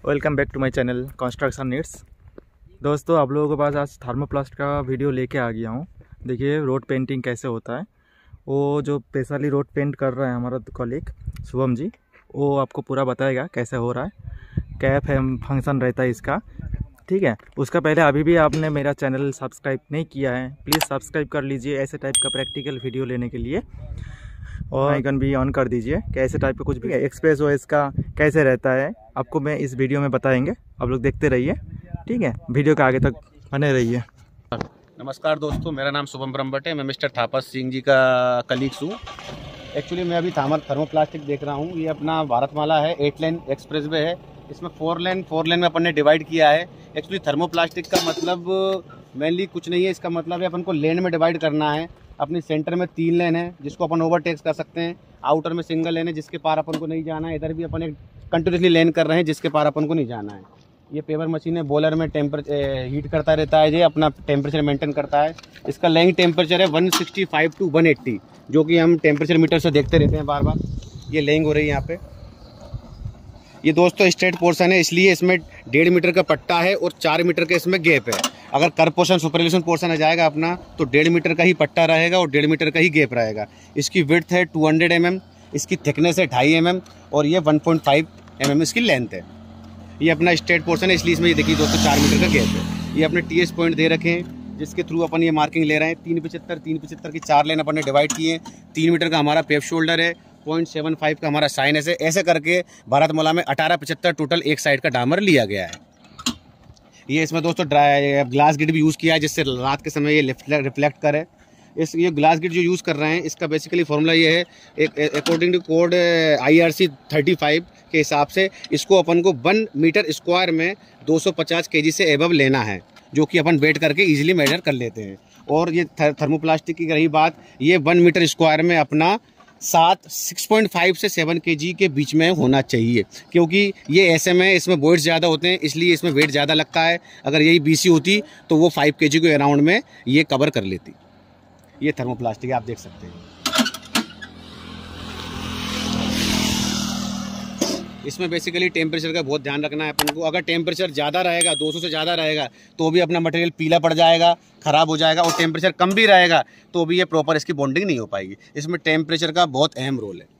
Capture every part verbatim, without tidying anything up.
Welcome back to my channel construction needs. दोस्तों, आप लोगों के पास आज थर्मोप्लास्ट का वीडियो लेके आ गया हूँ। देखिए रोड पेंटिंग कैसे होता है। वो जो स्पेशली रोड पेंट कर रहा है हमारा कलीग शुभम जी, वो आपको पूरा बताएगा कैसे हो रहा है, क्या फंक्शन रहता है इसका। ठीक है, उसका पहले अभी भी आपने मेरा चैनल सब्सक्राइब नहीं किया है, प्लीज़ सब्सक्राइब कर लीजिए ऐसे टाइप का प्रैक्टिकल वीडियो लेने के लिए, और आइकन भी ऑन कर दीजिए। कैसे टाइप का कुछ भी एक्सप्रेस वो इसका कैसे रहता है आपको मैं इस वीडियो में बताएंगे। आप लोग देखते रहिए, ठीक है, वीडियो के आगे तक बने रहिए। नमस्कार दोस्तों, मेरा नाम शुभम ब्रह्मभट्ट है। मैं मिस्टर थापा सिंह जी का कलीग्स हूँ। एक्चुअली मैं अभी थामर थर्मोप्लास्टिक देख रहा हूँ। ये अपना भारतमाला है, एट लेन एक्सप्रेस वे है। इसमें फोर लेन फोर लेन में अपन ने डिवाइड किया है। एक्चुअली थर्मोप्लास्टिक का मतलब मेनली कुछ नहीं है, इसका मतलब है अपन को लेन में डिवाइड करना है। अपनी सेंटर में तीन लेन है जिसको अपन ओवरटेक्स कर सकते हैं। आउटर में सिंगल लेन है जिसके पार अपन को नहीं जाना है। इधर भी अपन एक कंटिन्यूसली लेन कर रहे हैं जिसके पार अपन को नहीं जाना है। ये पेपर मशीन है, बॉयलर में टेम्परेचर हीट करता रहता है, ये अपना टेम्परेचर मेंटेन करता है। इसका लेइंग टेम्परेचर है one sixty five to one eighty, जो कि हम टेम्परेचर मीटर से देखते रहते हैं बार बार। ये लेइंग हो रही है यहाँ पे। ये दोस्तों स्ट्रेट पोर्शन है, इसलिए इसमें डेढ़ मीटर का पट्टा है और चार मीटर का इसमें गैप है। अगर कर पोर्शन सुपरलेशन पोर्शन आ जाएगा अपना तो डेढ़ मीटर का ही पट्टा रहेगा और डेढ़ मीटर का ही गैप रहेगा। इसकी विड्थ है टू हंड्रेड एम एम, इसकी थिकनेस है ढाई एम एम और ये one point five M M इसकी लेंथ है। ये अपना स्ट्रेट पोर्शन है, इसलिए इसमें ये देखिए दोस्तों चार मीटर का गैप है। ये अपने टी एस पॉइंट दे रखे हैं जिसके थ्रू अपन ये मार्किंग ले रहे हैं। तीन पचहत्तर तीन पचहत्तर की चार लेन अपन ने डिवाइड किए। तीन मीटर का हमारा पेप शोल्डर है, पॉइंट सेवन फाइव का हमारा साइन है। ऐसे करके भारतमाला में अठारह पचहत्तर टोटल एक साइड का डामर लिया गया है। ये इसमें दोस्तों ड्राई ग्लास गिट भी यूज़ किया है जिससे रात के समय ये रिफ्लेक्ट करे। इस ये ग्लास गिट जो यूज़ कर रहे हैं इसका बेसिकली फॉर्मूला ये है, एक according to code I R C thirty five के हिसाब से इसको अपन को वन मीटर स्क्वायर में दो सौ पचास केजी से एबव लेना है, जो कि अपन वेट करके इजीली मेजर कर लेते हैं। और ये थर्मोप्लास्टिक की रही बात, ये वन मीटर स्क्वायर में अपना सात सिक्स पॉइंट फाइव से सेवन के जी के बीच में होना चाहिए, क्योंकि ये ऐसे में इसमें वेट ज़्यादा होते हैं इसलिए इसमें वेट ज़्यादा लगता है। अगर यही बीसी होती तो वो फाइव के जी के अराउंड में ये कवर कर लेती। ये थर्मोप्लास्टिक आप देख सकते हैं। इसमें बेसिकली टेम्परेचर का बहुत ध्यान रखना है अपन को। अगर टेम्परेचर ज़्यादा रहेगा, दो सौ से ज़्यादा रहेगा, तो भी अपना मटेरियल पीला पड़ जाएगा, ख़राब हो जाएगा। और टेम्परेचर कम भी रहेगा तो भी ये प्रॉपर इसकी बॉन्डिंग नहीं हो पाएगी। इसमें टेम्परेचर का बहुत अहम रोल है।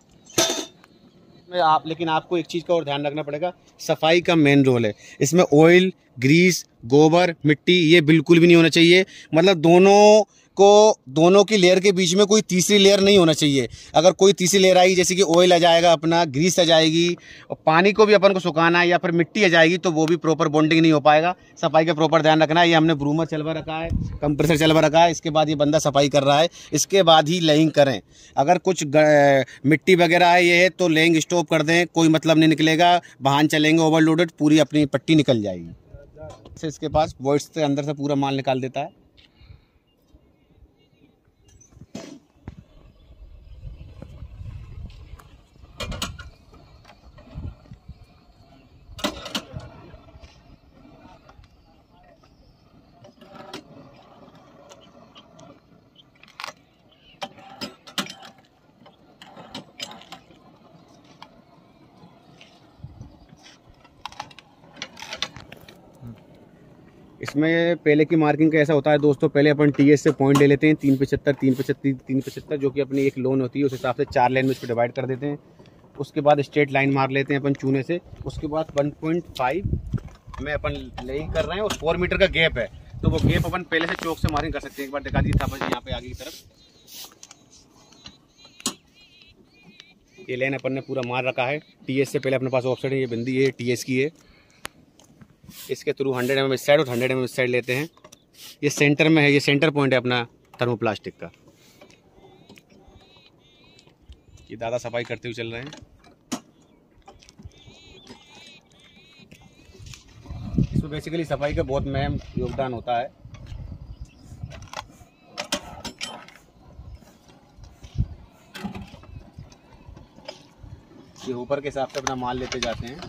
आप लेकिन आपको एक चीज़ का और ध्यान रखना पड़ेगा, सफाई का मेन रोल है। इसमें ऑयल, ग्रीस, गोबर, मिट्टी ये बिल्कुल भी नहीं होना चाहिए। मतलब दोनों को दोनों की लेयर के बीच में कोई तीसरी लेयर नहीं होना चाहिए। अगर कोई तीसरी लेयर आई, जैसे कि ऑयल आ जाएगा, अपना ग्रीस आ जाएगी, और पानी को भी अपन को सुखाना है या फिर मिट्टी आ जाएगी, तो वो भी प्रॉपर बॉन्डिंग नहीं हो पाएगा। सफाई का प्रॉपर ध्यान रखना है। ये हमने ब्रूमर चलवा रखा है, कंप्रेसर चलवा रखा है। इसके बाद ये बंदा सफाई कर रहा है, इसके बाद ही लेइंग करें। अगर कुछ मिट्टी वगैरह है ये है तो लेइंग स्टॉप कर दें, कोई मतलब नहीं निकलेगा। वाहन चलेंगे ओवरलोडेड, पूरी अपनी पट्टी निकल जाएगी। इसके पास वॉइस से अंदर से पूरा माल निकाल देता है। इसमें पहले की मार्किंग का ऐसा होता है दोस्तों, पहले अपन टीएस से पॉइंट ले लेते हैं तीन पचहत्तर तीन पचहत्तर तीन पचहत्तर जो कि अपनी एक लोन होती है, उस हिसाब से चार लाइन में इसको डिवाइड कर देते हैं। उसके बाद स्ट्रेट लाइन मार लेते हैं अपन चूने से। उसके बाद वन पॉइंट फाइव में अपन लेइंग कर रहे हैं और फोर मीटर का गैप है, तो वो गैप अपन पहले से चौक से मार्किंग कर सकते हैं। एक बार दिखा दीजिए था यहाँ पे आगे की तरफ। ये लाइन अपन ने पूरा मार रखा है। टीएस से पहले अपने पास ऑफसेट है, ये बिंदी है टीएस की है। इसके थ्रू हंड्रेड एम एम इस साइड और हंड्रेड एम एम इस साइड लेते हैं। ये सेंटर में है, ये सेंटर पॉइंट है अपना थर्मोप्लास्टिक का। ये दादा सफाई करते हुए चल रहे हैं। इसमें बेसिकली सफाई का बहुत अहम योगदान होता है। ये ऊपर के हिसाब से अपना माल लेते जाते हैं।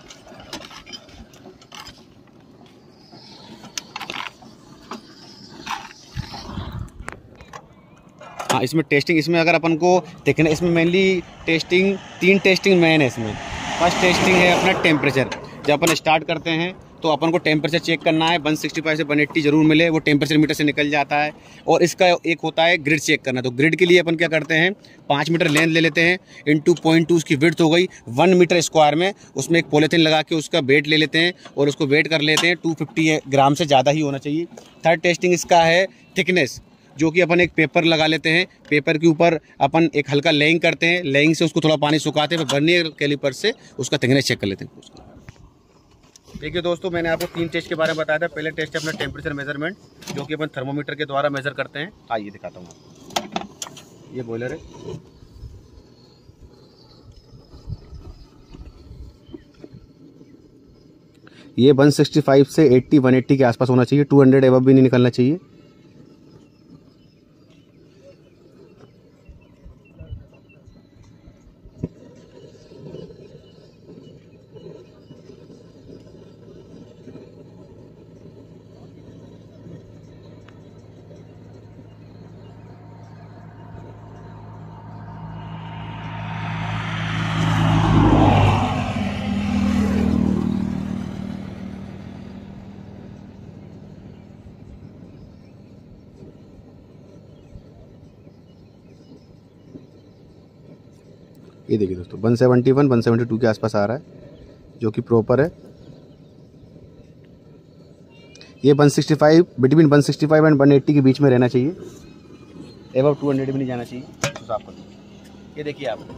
हाँ, इसमें टेस्टिंग, इसमें अगर अपन को देखना, इसमें मेनली टेस्टिंग तीन टेस्टिंग मेन है इसमें। फर्स्ट टेस्टिंग है अपना टेम्परेचर। जब अपन स्टार्ट करते हैं तो अपन को टेम्परेचर चेक करना है, वन सिक्सटी फाइव से वन एट्टी जरूर मिले, वो टेम्परेचर मीटर से निकल जाता है। और इसका एक होता है ग्रिड चेक करना, तो ग्रिड के लिए अपन क्या करते हैं, पाँच मीटर लेंथ ले लेते हैं, इंटू पॉइंट टू उसकी विड्थ हो गई, वन मीटर स्क्वायर में उसमें एक पॉलीथीन लगा के उसका वेट ले लेते हैं और उसको वेट कर लेते हैं, टू फिफ्टी ग्राम से ज़्यादा ही होना चाहिए। थर्ड टेस्टिंग इसका है थिकनेस, जो कि अपन एक पेपर लगा लेते हैं, पेपर के ऊपर अपन एक हल्का लेइंग करते हैं, लेइंग से उसको थोड़ा पानी सुखाते हैं, वर्नियर कैलिपर से उसका थिकनेस चेक कर लेते हैं उसका। देखिए दोस्तों, मैंने आपको तीन टेस्ट के बारे में बताया था। पहले टेस्ट है अपना टेम्परेचर मेजरमेंट, जो कि अपन थर्मोमीटर के द्वारा मेजर करते हैं। आइए दिखाता हूँ आपको, ये बॉयलर है। ये वन सिक्सटी फाइव से एट्टी वन एट्टी के आसपास होना चाहिए, टू हंड्रेड एबव भी नहीं निकलना चाहिए। ये देखिए दोस्तों, one seventy one one seventy two के आसपास आ रहा है, जो कि प्रॉपर है। ये one sixty five, between one sixty five and one eighty के बीच में रहना चाहिए, एबव टू हंड्रेड भी नहीं जाना चाहिए। तो साफ कर दो। ये देखिए आप,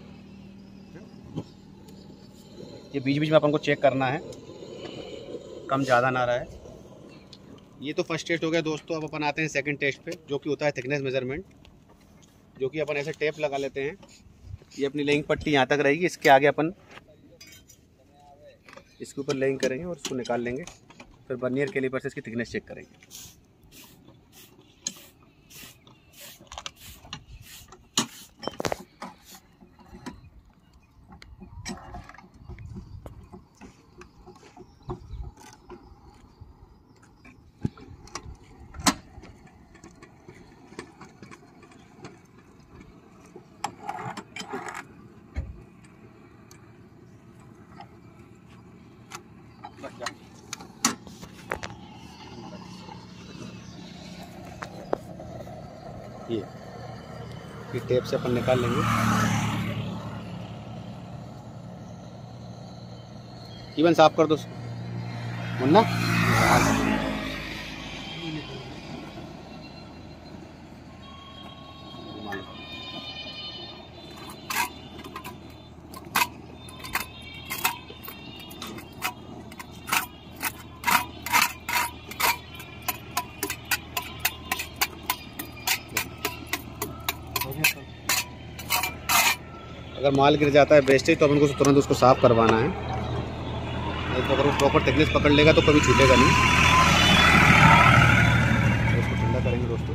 ये बीच बीच में अपन को चेक करना है, कम ज़्यादा ना रहा है। ये तो फर्स्ट टेस्ट हो गया दोस्तों। अब अपन आते हैं सेकंड टेस्ट पे, जो कि होता है थिकनेस मेजरमेंट, जो कि अपन ऐसे टेप लगा लेते हैं। ये अपनी लेइंग पट्टी यहाँ तक रहेगी, इसके आगे अपन इसके ऊपर लेइंग करेंगे और इसको निकाल लेंगे, फिर वर्नियर कैलिपर से इसकी थिकनेस चेक करेंगे। ये ये टेप से अपन निकाल लेंगे। इवन साफ कर दो मुन्ना। अगर माल गिर जाता है वेस्टेज, तो अपन को तुरंत उसको साफ़ करवाना है। नहीं तो अगर वो प्रॉपर थिकनेस पकड़ लेगा तो कभी छूटेगा नहीं। तो उसको ठंडा करेंगे दोस्तों।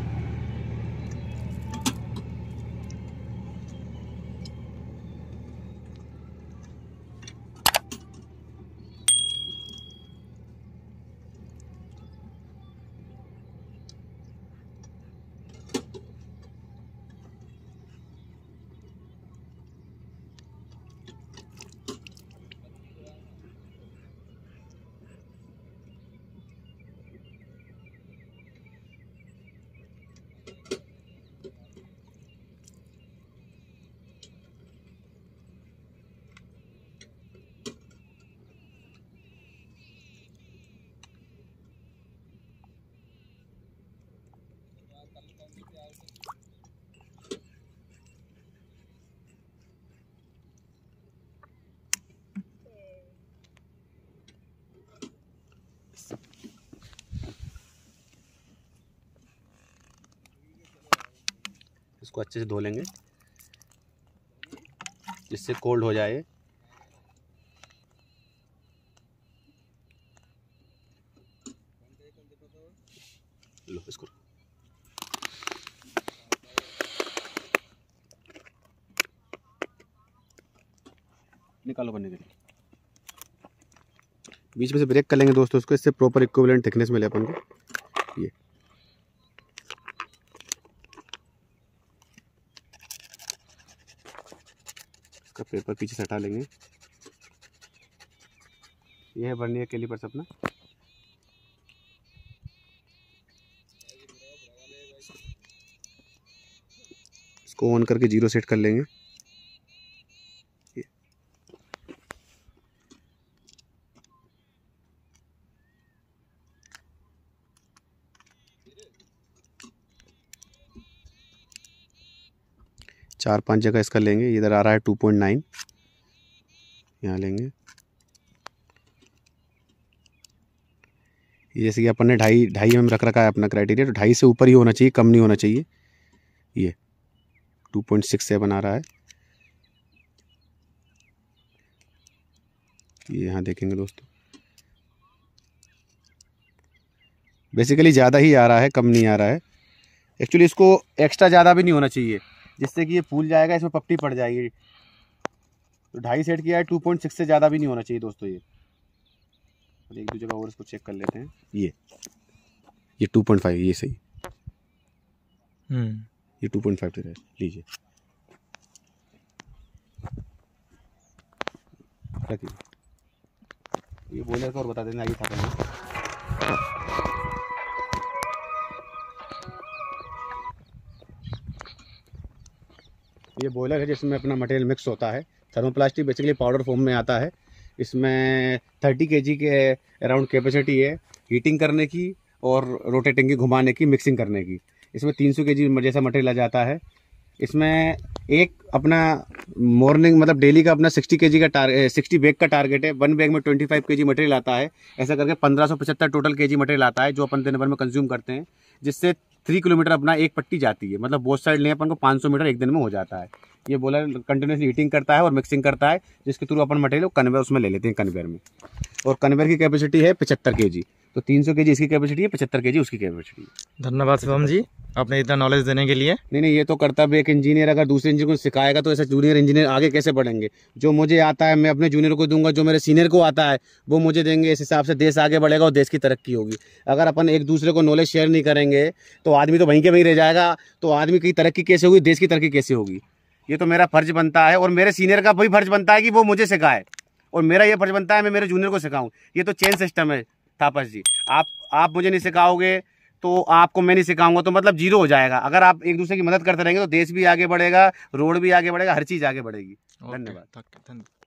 इसको अच्छे से धो लेंगे जिससे कोल्ड हो जाए। लो इसको निकालो बनने के लिए। बीच में से ब्रेक कर लेंगे दोस्तों उसको, इससे प्रॉपर इक्विवेलेंट थिकनेस मिले अपन को। ये इसका पेपर पीछे से हटा लेंगे। ये है वर्नियर कैलिपर्स अपना। इसको ऑन करके जीरो सेट कर लेंगे। चार पांच जगह इसका लेंगे। इधर आ रहा है टू पॉइंट नाइन, यहाँ लेंगे। जैसे कि अपन ने ढाई ढाई एम रख रखा है अपना क्राइटेरिया, तो ढाई से ऊपर ही होना चाहिए, कम नहीं होना चाहिए। ये टू पॉइंट सिक्स सेवन आ रहा है। ये यहाँ देखेंगे दोस्तों, बेसिकली ज़्यादा ही आ रहा है, कम नहीं आ रहा है। एक्चुअली इसको एक्स्ट्रा ज़्यादा भी नहीं होना चाहिए, जिससे कि ये फूल जाएगा, इसमें पपटी पड़ जाएगी। तो ढाई सेट किया है, टू पॉइंट सिक्स से ज़्यादा भी नहीं होना चाहिए दोस्तों। ये एक दो जगह और इसको चेक कर लेते हैं। ये ये टू पॉइंट फाइव, ये सही। हम्म ये टू पॉइंट फाइव से लीजिए, रखिए। ये बॉयलर का और बता देना, आइए था। ये बॉयलर है जिसमें अपना मटेरियल मिक्स होता है। थर्मोप्लास्टिक बेसिकली पाउडर फॉर्म में आता है। इसमें थर्टी केजी के अराउंड कैपेसिटी है हीटिंग करने की और रोटेटिंग की, घुमाने की, मिक्सिंग करने की। इसमें तीन सौ केजी जैसा मटेरियल आ जाता है। इसमें एक अपना मॉर्निंग मतलब डेली का अपना सिक्सटी केजी का टारगेट, सिक्सटी बैग का टारगेट है। वन बैग में ट्वेंटी फाइव केजी मटेरियल आता है। ऐसा करके पंद्रह सौ पचहत्तर टोटल केजी मटेरियल आता है, जो अपन दिन भर में कंज्यूम करते हैं, जिससे थ्री किलोमीटर अपना एक पट्टी जाती है। मतलब बोथ साइड लें अपन को पाँच सौ मीटर एक दिन में हो जाता है। ये बॉयलर कंटिन्यूसली हीटिंग करता है और मिक्सिंग करता है, जिसके थ्रू अपन मटेरियल कन्वेयर उसमें ले लेते हैं कन्वेयर में। और कन्वेयर की कैपेसिटी है पचहत्तर केजी, तो तीन सौ केजी इसकी कैपेसिटी है, पचहत्तर केजी उसकी कैपेसिटी है। धन्यवाद शिवम जी, आपने इतना नॉलेज देने के लिए। नहीं नहीं, ये तो कर्तव्य एक इंजीनियर अगर दूसरे इंजीनियर को सिखाएगा तो ऐसे जूनियर इंजीनियर आगे कैसे बढ़ेंगे। जो मुझे आता है मैं अपने जूनियर को दूंगा, जो मेरे सीनियर को आता है वो मुझे देंगे। इस हिसाब से देश आगे बढ़ेगा और देश की तरक्की होगी। अगर अपन एक दूसरे को नॉलेज शेयर नहीं करेंगे तो आदमी तो वहीं के वहीं रह जाएगा। तो आदमी की तरक्की कैसे होगी, देश की तरक्की कैसे होगी। ये तो मेरा फर्ज बनता है और मेरे सीनियर का भी फर्ज बनता है कि वो मुझे सिखाए, और मेरा ये फर्ज बनता है मैं मेरे जूनियर को सिखाऊं। ये तो चेन सिस्टम है थापस जी। आप आप मुझे नहीं सिखाओगे तो आपको मैं नहीं सिखाऊंगा, तो मतलब जीरो हो जाएगा। अगर आप एक दूसरे की मदद करते रहेंगे तो देश भी आगे बढ़ेगा, रोड भी आगे बढ़ेगा, हर चीज़ आगे बढ़ेगी। धन्यवाद।